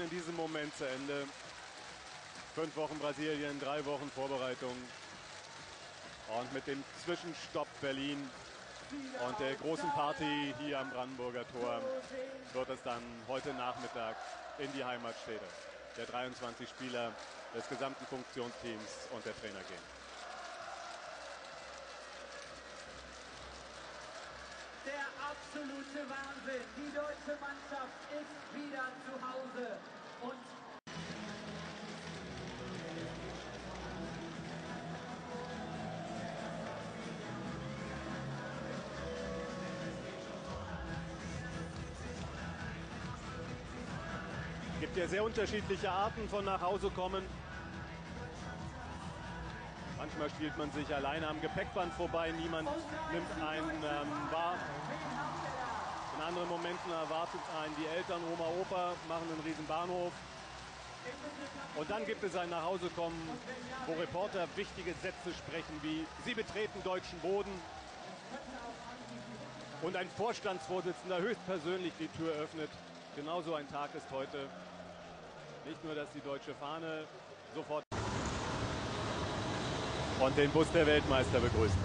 in diesem Moment zu Ende. 5 Wochen Brasilien, 3 Wochen Vorbereitung. Und mit dem Zwischenstopp Berlin und der großen Party hier am Brandenburger Tor wird es dann heute Nachmittag in die Heimatstädte der 23 Spieler des gesamten Funktionsteams und der Trainer gehen. Der absolute Wahnsinn. Die deutsche Mannschaft ist wieder zu Hause. Und es gibt ja sehr unterschiedliche Arten von nach Hause kommen. Manchmal spielt man sich alleine am Gepäckband vorbei, niemand nimmt einen wahr. In anderen Momenten erwartet einen die Eltern, Oma, Opa, machen einen riesen Bahnhof. Und dann gibt es ein Nachhausekommen, wo Reporter wichtige Sätze sprechen wie: Sie betreten deutschen Boden. Und ein Vorstandsvorsitzender höchstpersönlich die Tür öffnet. Genauso ein Tag ist heute. Nicht nur, dass die deutsche Fahne sofort und den Bus der Weltmeister begrüßen.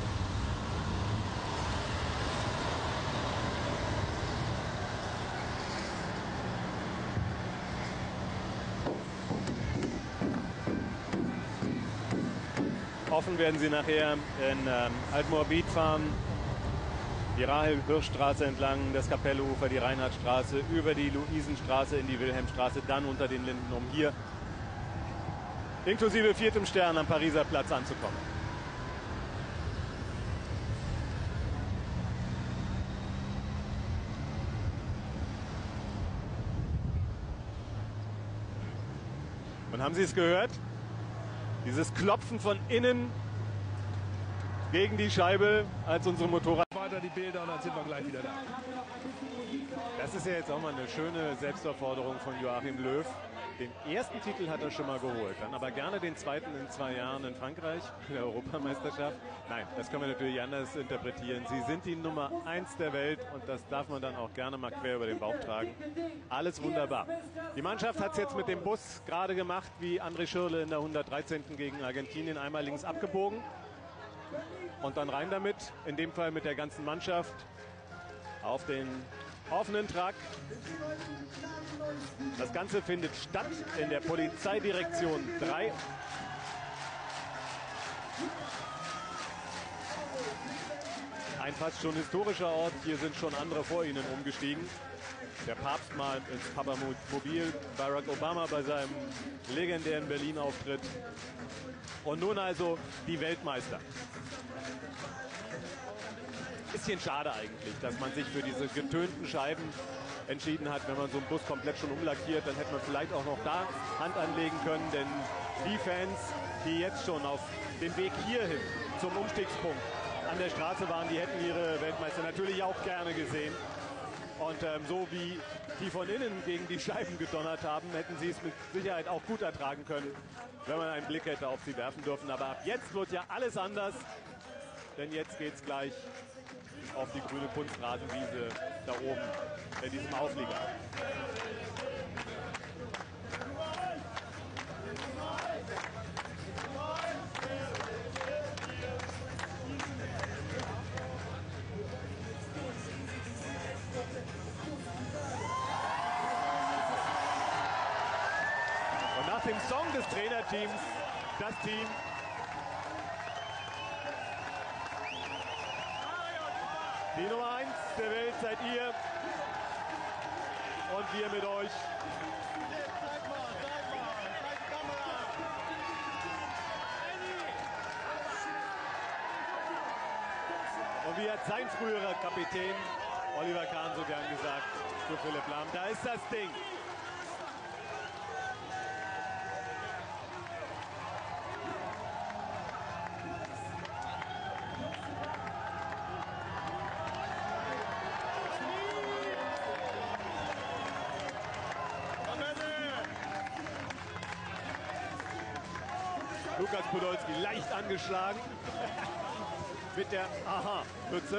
Offen werden sie nachher in Altmoabit fahren, die Rahel-Hirsch-Straße entlang, das Kapellenufer, die Reinhardtstraße, über die Luisenstraße in die Wilhelmstraße, dann unter den Linden, um hier inklusive 4. Stern am Pariser Platz anzukommen. Und haben Sie es gehört? Dieses Klopfen von innen gegen die Scheibe, als unsere Motorrad... Weiter die Bilder und dann sind wir gleich wieder da. Das ist ja jetzt auch mal eine schöne Selbstaufforderung von Joachim Löw. Den ersten Titel hat er schon mal geholt, dann aber gerne den zweiten in 2 Jahren in Frankreich, in der Europameisterschaft. Nein, das können wir natürlich anders interpretieren. Sie sind die Nummer 1 der Welt und das darf man dann auch gerne mal quer über den Bauch tragen. Alles wunderbar. Die Mannschaft hat es jetzt mit dem Bus gerade gemacht, wie André Schürrle in der 113. gegen Argentinien, einmal links abgebogen. Und dann rein damit, in dem Fall mit der ganzen Mannschaft, auf den offenen Truck. Das Ganze findet statt in der Polizeidirektion 3. Ein fast schon historischer Ort. Hier sind schon andere vor ihnen umgestiegen. Der Papst mal ins Papamobil, Barack Obama bei seinem legendären Berlin-Auftritt. Und nun also die Weltmeister. Bisschen schade eigentlich, dass man sich für diese getönten Scheiben entschieden hat. Wenn man so einen Bus komplett schon umlackiert, dann hätte man vielleicht auch noch da Hand anlegen können. Denn die Fans, die jetzt schon auf dem Weg hierhin zum Umstiegspunkt an der Straße waren, die hätten ihre Weltmeister natürlich auch gerne gesehen. Und so wie die von innen gegen die Scheiben gedonnert haben, hätten sie es mit Sicherheit auch gut ertragen können, wenn man einen Blick hätte auf sie werfen dürfen. Aber ab jetzt wird ja alles anders, denn jetzt geht's gleich auf die grüne Kunstrasenwiese da oben in diesem Auflieger. Und nach dem Song des Trainerteams, das Team die Nummer 1 der Welt seid ihr und wir mit euch. Und wie hat sein früherer Kapitän Oliver Kahn so gern gesagt zu Philipp Lahm, da ist das Ding. Lukas Podolski leicht angeschlagen mit der Aha-Mütze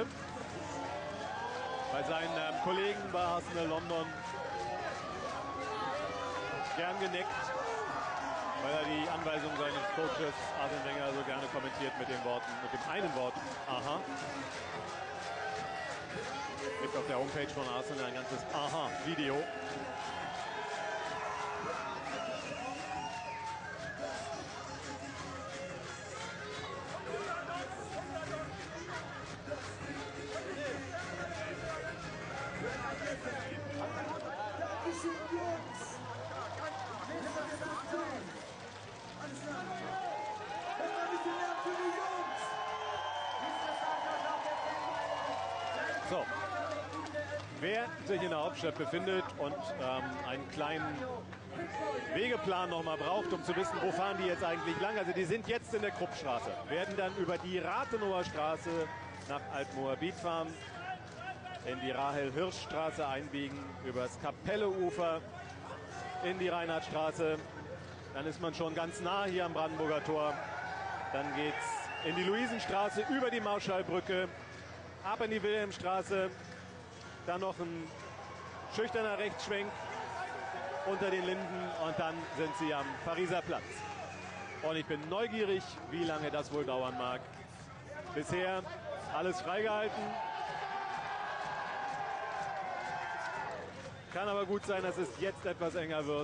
bei seinen Kollegen bei Arsenal London. gern genickt, weil er die Anweisung seines Coaches Arsene Wenger so gerne kommentiert mit den Worten, mit dem einen Wort, aha. Es gibt auf der Homepage von Arsenal ein ganzes Aha-Video. So, wer sich in der Hauptstadt befindet und einen kleinen Wegeplan noch mal braucht, um zu wissen, wo fahren die jetzt eigentlich lang. Also die sind jetzt in der Kruppstraße, werden dann über die Rathenower Straße nach Altmoabit fahren, in die Rahel-Hirsch-Straße einbiegen, übers Kapelleufer in die Reinhardtstraße. Dann ist man schon ganz nah hier am Brandenburger Tor. Dann geht's in die Luisenstraße über die Marschallbrücke, ab in die Wilhelmstraße, dann noch ein schüchterner Rechtsschwenk unter den Linden und dann sind sie am Pariser Platz. Und ich bin neugierig, wie lange das wohl dauern mag. Bisher alles freigehalten. Kann aber gut sein, dass es jetzt etwas enger wird.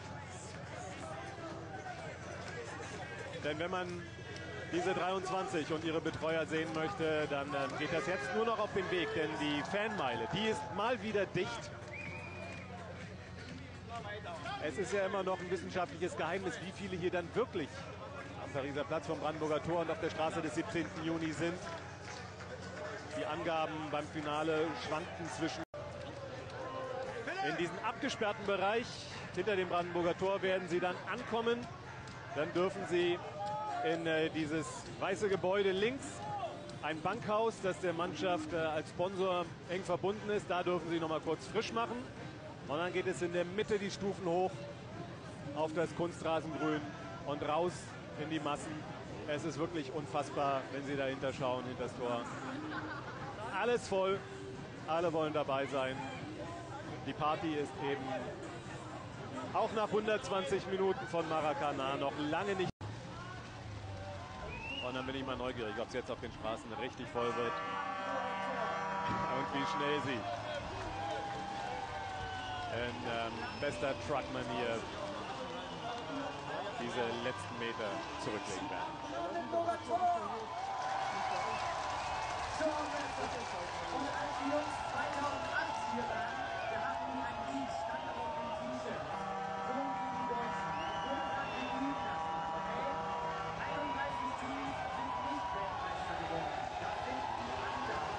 Denn wenn man diese 23 und ihre Betreuer sehen möchte, dann geht das jetzt nur noch auf den Weg. Denn die Fanmeile, die ist mal wieder dicht. Es ist ja immer noch ein wissenschaftliches Geheimnis, wie viele hier dann wirklich am Pariser Platz vom Brandenburger Tor und auf der Straße des 17. Juni sind. Die Angaben beim Finale schwankten zwischen. In diesem abgesperrten Bereich hinter dem Brandenburger Tor werden sie dann ankommen. Dann dürfen sie in dieses weiße Gebäude links, ein Bankhaus, das der Mannschaft als Sponsor eng verbunden ist. Da dürfen sie noch mal kurz frisch machen. Und dann geht es in der Mitte die Stufen hoch auf das Kunstrasengrün und raus in die Massen. Es ist wirklich unfassbar, wenn Sie dahinter schauen, hinter das Tor. Alles voll, alle wollen dabei sein. Die Party ist eben auch nach 120 Minuten von Maracanã noch lange nicht. Und dann bin ich mal neugierig, ob es jetzt auf den Straßen richtig voll wird und wie schnell sie in bester Truck-Manier diese letzten Meter zurücklegen werden. Und als die Jungs 2008 hier waren, da hatten die ein Lied, stand aber auf dem T-Shirt. So wie die Deutschen. Wurde gerade ein Lied lassen, okay? 31 Teams sind nicht Weltmeister geworden. Das sind die anderen.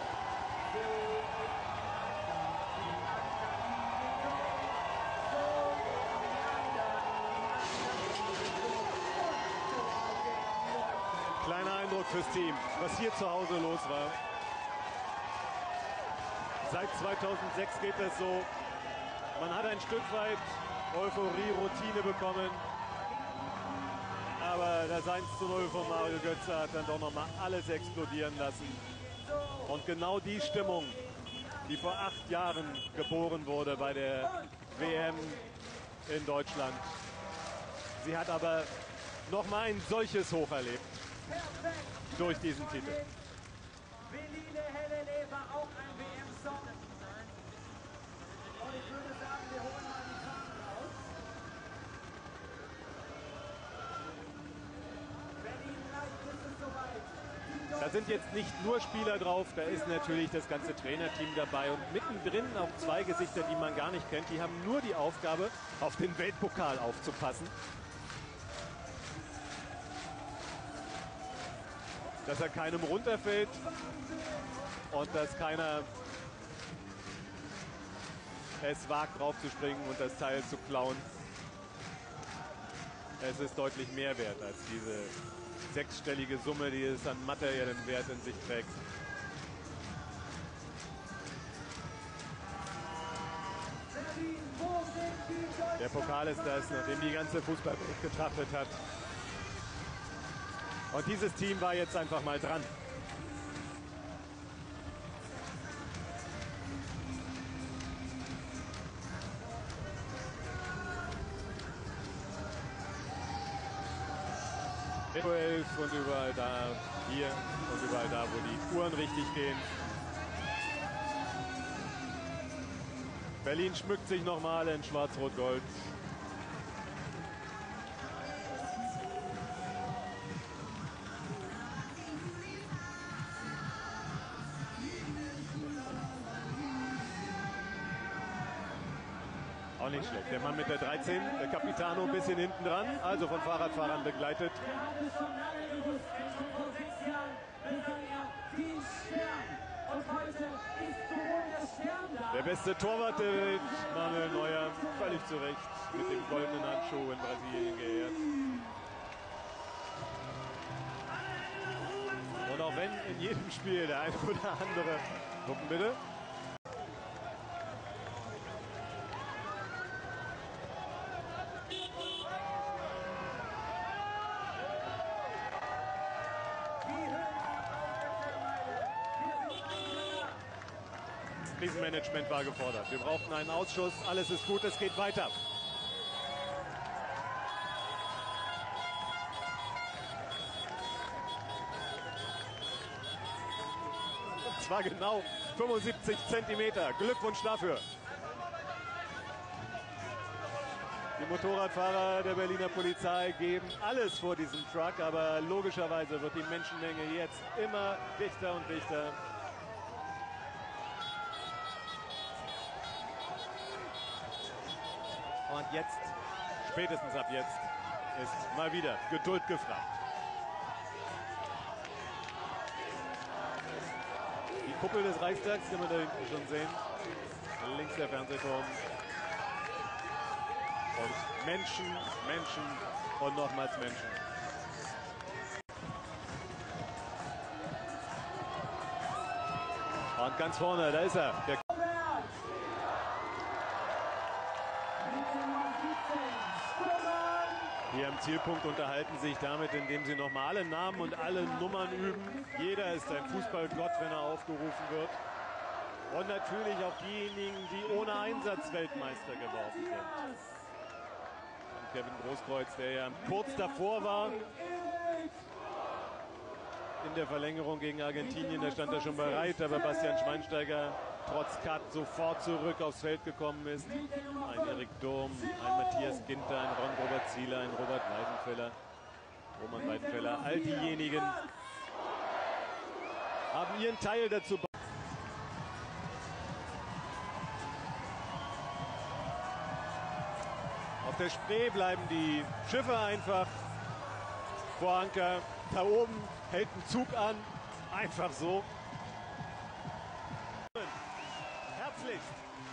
Kleiner Eindruck fürs Team, was hier zu Hause los war. Seit 2006 geht das so. Man hat ein Stück weit Euphorie, Routine bekommen. Aber das 1:0 von Mario Götze hat dann doch noch mal alles explodieren lassen. Und genau die Stimmung, die vor 8 Jahren geboren wurde bei der WM in Deutschland. Sie hat aber noch mal ein solches Hoch erlebt durch diesen Titel. Veline Helele war auch ein WM-Song. Und ich würde sagen, wir holen mal die Fahnen raus. Berlin, gleich ist es soweit. Da sind jetzt nicht nur Spieler drauf, da ist natürlich das ganze Trainerteam dabei. Und mittendrin auch 2 Gesichter, die man gar nicht kennt. Die haben nur die Aufgabe, auf den Weltpokal aufzupassen. Dass er keinem runterfällt und dass keiner es wagt, drauf zu springen und das Teil zu klauen. Es ist deutlich mehr wert als diese 6-stellige Summe, die es an materiellem Wert in sich trägt. Der Pokal ist das, nachdem die ganze Fußballwelt getrachtet hat. Und dieses Team war jetzt einfach mal dran. 12 und überall da, hier und überall da, wo die Uhren richtig gehen. Berlin schmückt sich nochmal in Schwarz-Rot-Gold. Auch nicht schlecht. Der Mann mit der 13, der Capitano, ein bisschen hinten dran, also von Fahrradfahrern begleitet. Er hat es schon lange gewusst, denn schon vor 6 Jahren begann er den Stern. Und heute ist sowohl der Stern da. Der beste Torwart der Welt, Manuel Neuer, völlig zu Recht mit dem goldenen Handschuh in Brasilien geehrt. Und auch wenn in jedem Spiel der ein oder andere... Gucken bitte. Krisenmanagement war gefordert. Wir brauchten einen Ausschuss. Alles ist gut, es geht weiter. Und zwar genau 75 Zentimeter. Glückwunsch dafür. Die Motorradfahrer der Berliner Polizei geben alles vor diesem Truck, aber logischerweise wird die Menschenmenge jetzt immer dichter und dichter. Und jetzt, spätestens ab jetzt, ist mal wieder Geduld gefragt. Die Kuppel des Reichstags kann man da hinten schon sehen. Links der Fernsehturm. Und Menschen, Menschen und nochmals Menschen. Und ganz vorne, da ist er. Der Hier am Zielpunkt unterhalten sich damit, indem sie normale Namen und alle Nummern üben. Jeder ist ein Fußballgott, wenn er aufgerufen wird. Und natürlich auch diejenigen, die ohne Einsatz Weltmeister geworden sind. Und Kevin Großkreuz, der ja kurz davor war, in der Verlängerung gegen Argentinien, da stand er schon bereit, aber Bastian Schweinsteiger trotz Cut sofort zurück aufs Feld gekommen ist. Ein Erik Durm, ein Matthias Ginter, ein Ron-Robert Zieler, ein Robert Weidenfeller, Roman Weidenfeller. All diejenigen haben ihren Teil dazu. Auf der Spree bleiben die Schiffe einfach vor Anker. Da oben hält ein Zug an, einfach so. Herzlichst.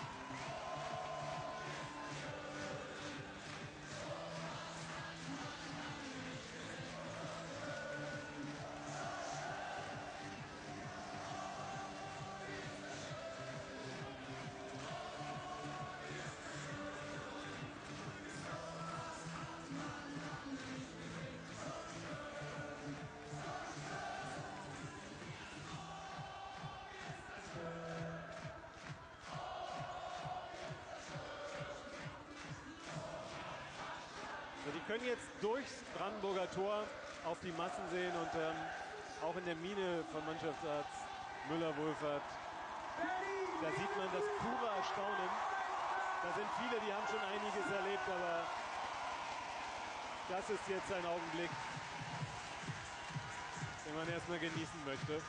Die können jetzt durchs Brandenburger Tor auf die Massen sehen und auch in der Miene von Mannschaftsarzt Müller-Wohlfahrt, da sieht man das pure Erstaunen. Da sind viele, die haben schon einiges erlebt, aber das ist jetzt ein Augenblick, den man erstmal genießen möchte.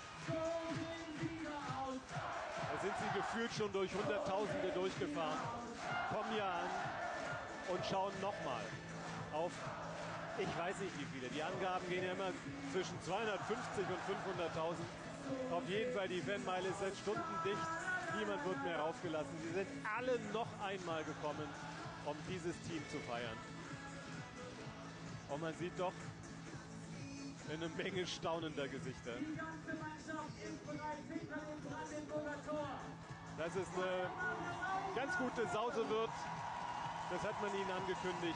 Da sind sie gefühlt schon durch Hunderttausende durchgefahren, kommen hier an und schauen nochmal auf, ich weiß nicht wie viele. Die Angaben gehen ja immer zwischen 250 und 500.000. Auf jeden Fall, die Fanmeile ist seit Stunden dicht. Niemand wird mehr raufgelassen. Sie sind alle noch einmal gekommen, um dieses Team zu feiern. Und man sieht doch eine Menge staunender Gesichter. Die ganze Mannschaft ist bereits hinter dem Brandenburger Tor. Dass es eine ganz gute Sause wird, das hat man ihnen angekündigt.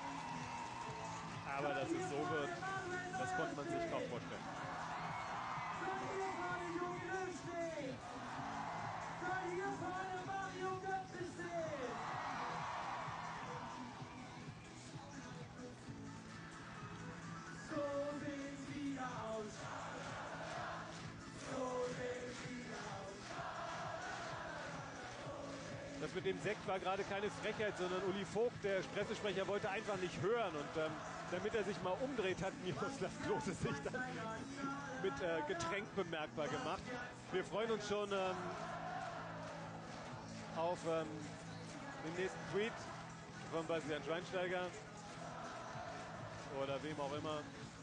Aber dass es so wird, das konnte man sich kaum vorstellen. Seid ihr vorne Jogi Löw steht? Seid ihr vorne Mario Götze steht? So mit dem Sekt war gerade keine Frechheit, sondern Uli Vogt, der Pressesprecher, wollte einfach nicht hören. Und damit er sich mal umdreht, hat Miroslav Klose sich dann mit Getränk bemerkbar gemacht. Wir freuen uns schon auf den nächsten Tweet von Bastian Schweinsteiger oder wem auch immer.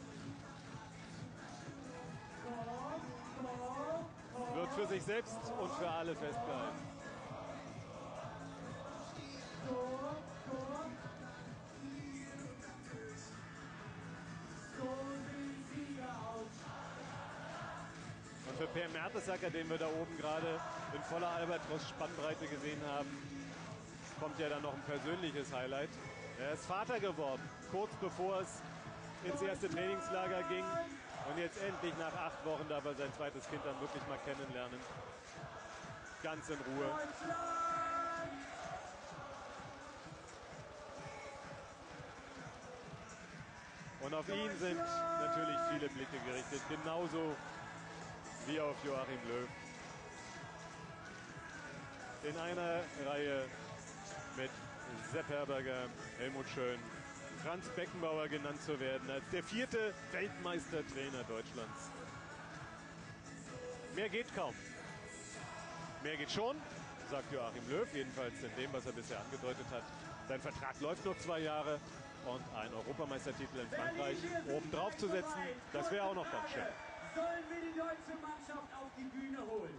Wird für sich selbst und für alle festgehalten. Und für Per Mertesacker, den wir da oben gerade in voller Albatros-Spannbreite gesehen haben, kommt ja dann noch ein persönliches Highlight. Er ist Vater geworden, kurz bevor es ins erste Trainingslager ging. Und jetzt endlich nach 8 Wochen darf er sein zweites Kind dann wirklich mal kennenlernen. Ganz in Ruhe. Und auf ihn sind natürlich viele Blicke gerichtet, genauso wie auf Joachim Löw. In einer Reihe mit Sepp Herberger, Helmut Schön, Franz Beckenbauer genannt zu werden als der 4. Weltmeistertrainer Deutschlands. Mehr geht kaum. Mehr geht schon, sagt Joachim Löw, jedenfalls in dem, was er bisher angedeutet hat. Sein Vertrag läuft noch 2 Jahre und ein Europameistertitel in Frankreich obendrauf zu setzen, das wäre auch noch ganz schön. Sollen wir die deutsche Mannschaft auf die Bühne holen?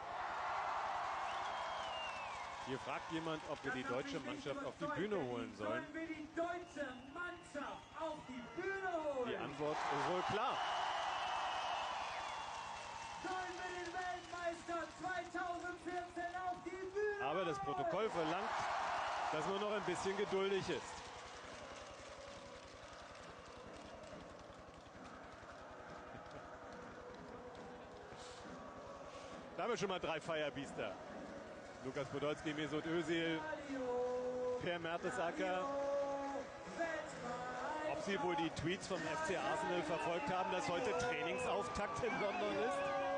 Hier fragt jemand, ob wir die deutsche Mannschaft auf die Bühne holen sollen. Sollen wir die deutsche Mannschaft auf die Bühne holen? Die Antwort ist wohl klar. Sollen wir den Weltmeister 2014 auf die Bühne Aber das Protokoll verlangt, dass man noch ein bisschen geduldig ist. Da haben wir schon mal 3 Feierbiester. Lukas Podolski, Mesut Özil, Per Mertesacker. Ob sie wohl die Tweets vom FC Arsenal verfolgt haben, dass heute Trainingsauftakt in London ist?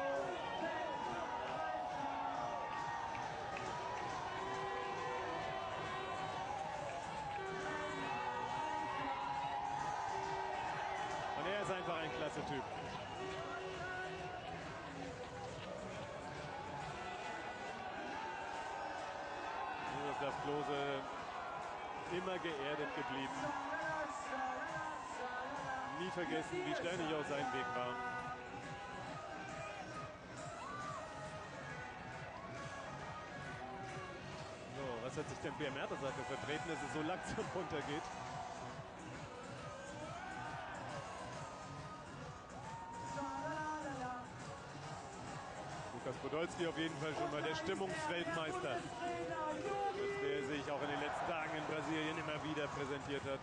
Und er ist einfach ein klasse Typ. Miroslav Klose immer geerdet geblieben. Nie vergessen, wie steinig auch sein Weg war. So, was hat sich denn Per Mertesacker vertreten, dass es so langsam runtergeht? Lukas Podolski auf jeden Fall schon mal der Stimmungsweltmeister, der sich auch in den letzten Tagen in Brasilien immer wieder präsentiert hat.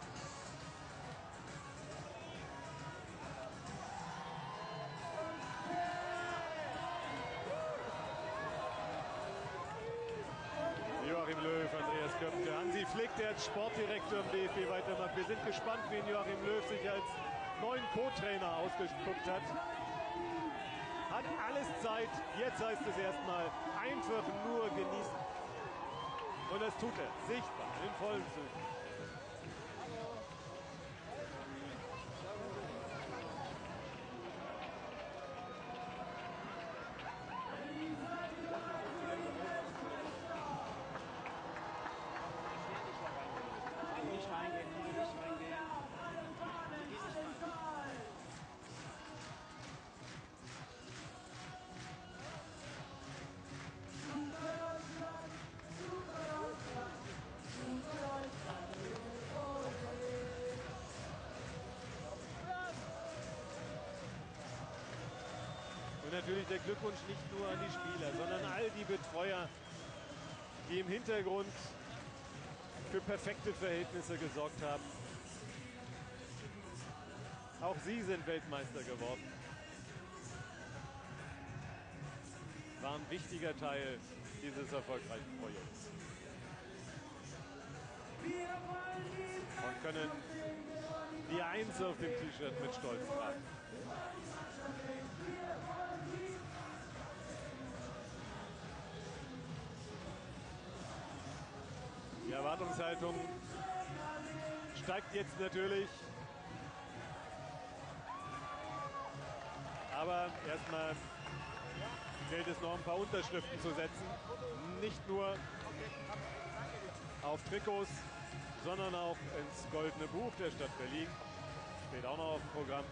Joachim Löw, Andreas Köpke, Hansi Flick, der als Sportdirektor im DFB weitermacht. Wir sind gespannt, wen Joachim Löw sich als neuen Co-Trainer ausgespuckt hat. Hat alles Zeit, jetzt heißt es erstmal einfach nur genießen. Und das tut er, sichtbar, in vollen Zügen. Und natürlich der Glückwunsch nicht nur an die Spieler, sondern all die Betreuer, die im Hintergrund für perfekte Verhältnisse gesorgt haben. Auch sie sind Weltmeister geworden. War ein wichtiger Teil dieses erfolgreichen Projekts. Und können die 1 auf dem T-Shirt mit Stolz tragen. Die Erwartungshaltung steigt jetzt natürlich. Aber erstmal gilt es noch ein paar Unterschriften zu setzen. Nicht nur auf Trikots, sondern auch ins Goldene Buch der Stadt Berlin. Steht auch noch auf dem Programm.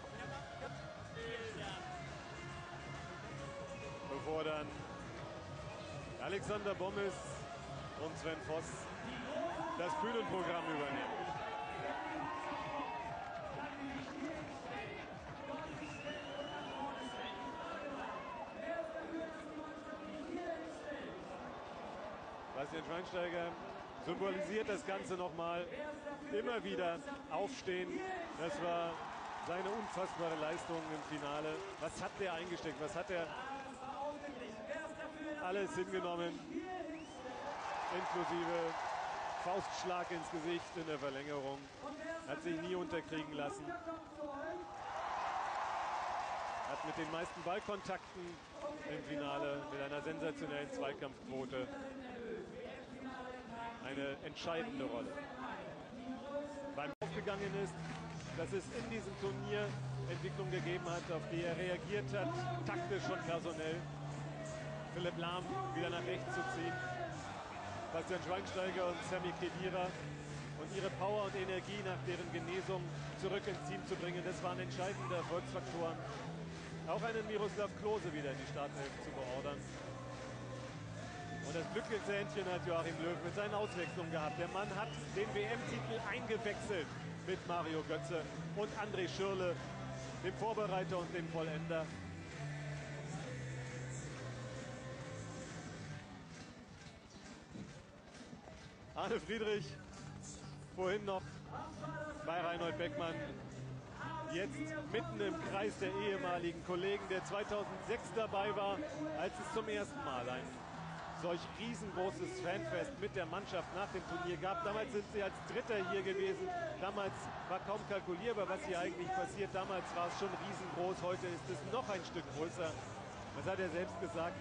Bevor dann Alexander Bommes und Sven Voss das Bühnenprogramm übernehmen. Bastian Schweinsteiger symbolisiert das Ganze nochmal. Immer wieder aufstehen. Das war seine unfassbare Leistung im Finale. Was hat der eingesteckt? Was hat er alles hingenommen? Inklusive Faustschlag ins Gesicht in der Verlängerung. Hat sich nie unterkriegen lassen. Hat mit den meisten Ballkontakten im Finale mit einer sensationellen Zweikampfquote eine entscheidende Rolle. Beim aufgegangen ist, dass es in diesem Turnier Entwicklung gegeben hat, auf die er reagiert hat, taktisch und personell. Philipp Lahm wieder nach rechts zu ziehen. Bastian Schweinsteiger und Sami Khedira und ihre Power und Energie nach deren Genesung zurück ins Team zu bringen, das waren entscheidende Erfolgsfaktoren. Auch einen Miroslav Klose wieder in die Startelf zu beordern. Und das glücklichste Händchen hat Joachim Löw mit seinen Auswechslungen gehabt. Der Mann hat den WM-Titel eingewechselt mit Mario Götze und André Schürrle, dem Vorbereiter und dem Vollender. Arne Friedrich, vorhin noch bei Reinhold Beckmann, jetzt mitten im Kreis der ehemaligen Kollegen, der 2006 dabei war, als es zum ersten Mal ein solch riesengroßes Fanfest mit der Mannschaft nach dem Turnier gab. Damals sind sie als Dritter hier gewesen. Damals war kaum kalkulierbar, was hier eigentlich passiert. Damals war es schon riesengroß. Heute ist es noch ein Stück größer. Das hat er selbst gesagt.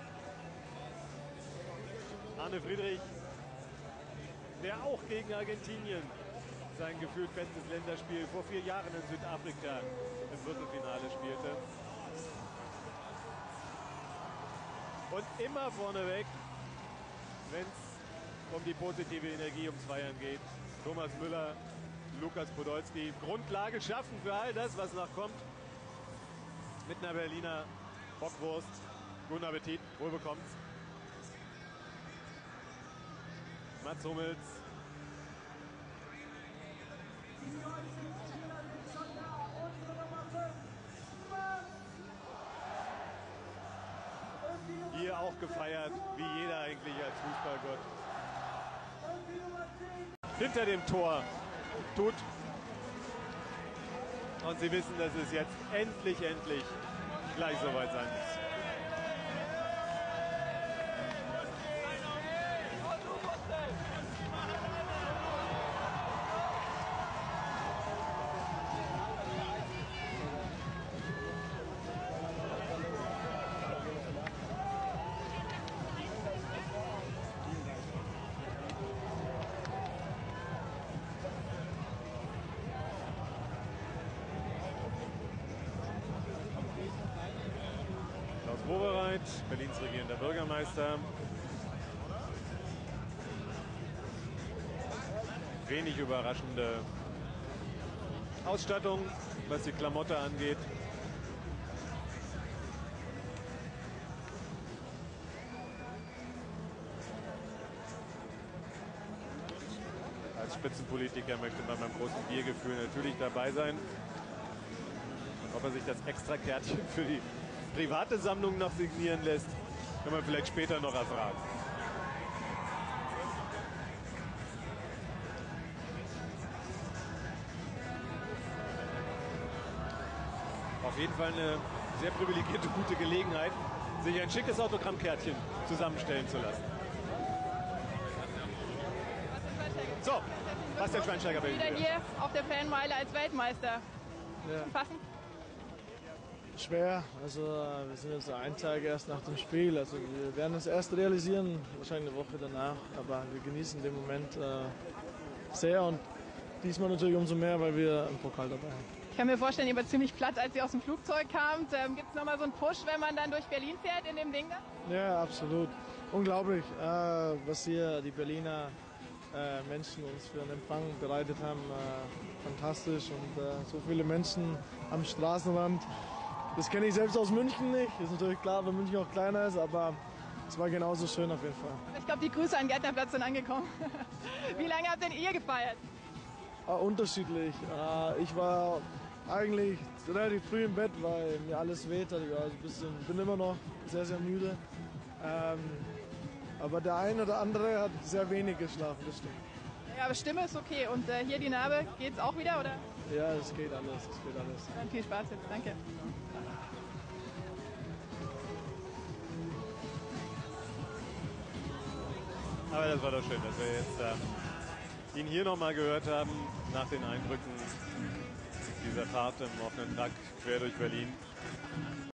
Arne Friedrich, der auch gegen Argentinien sein gefühlt bestes Länderspiel vor 4 Jahren in Südafrika im Viertelfinale spielte. Und immer vorneweg, wenn es um die positive Energie, ums Feiern geht. Thomas Müller, Lukas Podolski, Grundlage schaffen für all das, was noch kommt. Mit einer Berliner Bockwurst. Guten Appetit, wohl bekommt's. Mats Hummels. Die deutschen Spieler sind schon da. Unsere Nummer 5. Hier auch gefeiert, wie jeder eigentlich als Fußballgott. Hinter dem Tor tut. Und sie wissen, dass es jetzt endlich gleich soweit sein muss. Klaus Wowereit, Berlins regierender Bürgermeister. Wenig überraschende Ausstattung, was die Klamotte angeht. Als Spitzenpolitiker möchte man beim großen Biergefühl natürlich dabei sein. Ob er sich das Extra-Kärtchen für die private Sammlung noch signieren lässt, kann man vielleicht später noch erfragen. Auf jeden Fall eine sehr privilegierte, gute Gelegenheit, sich ein schickes Autogrammkärtchen zusammenstellen zu lassen. So, Bastian Schweinsteiger wieder hier auf der Fanmeile als Weltmeister. Ja. Fassen? Schwer. Also wir sind jetzt einen Tag erst nach dem Spiel. Also wir werden es erst realisieren, wahrscheinlich eine Woche danach. Aber wir genießen den Moment sehr und diesmal natürlich umso mehr, weil wir einen Pokal dabei haben. Ich kann mir vorstellen, ihr wart ziemlich platt, als ihr aus dem Flugzeug kamt. Gibt es nochmal so einen Push, wenn man dann durch Berlin fährt in dem Ding da? Ja, absolut. Unglaublich, was hier die Berliner Menschen uns für einen Empfang bereitet haben. Fantastisch und so viele Menschen am Straßenrand. Das kenne ich selbst aus München nicht. Ist natürlich klar, weil München auch kleiner ist, aber es war genauso schön auf jeden Fall. Ich glaube, die Grüße an Gärtnerplatz sind angekommen. Wie lange habt denn ihr gefeiert? Unterschiedlich. Ich war eigentlich relativ früh im Bett, weil mir alles weht. Also bin immer noch sehr, sehr müde. Aber der eine oder andere hat sehr wenig geschlafen, das stimmt. Ja, aber Stimme ist okay. Und hier die Narbe, geht's auch wieder, oder? Ja, es geht alles, es geht alles. Dann viel Spaß jetzt, danke. Aber das war doch schön, dass wir jetzt ihn hier nochmal gehört haben, nach den Eindrücken dieser Fahrt im offenen Truck quer durch Berlin.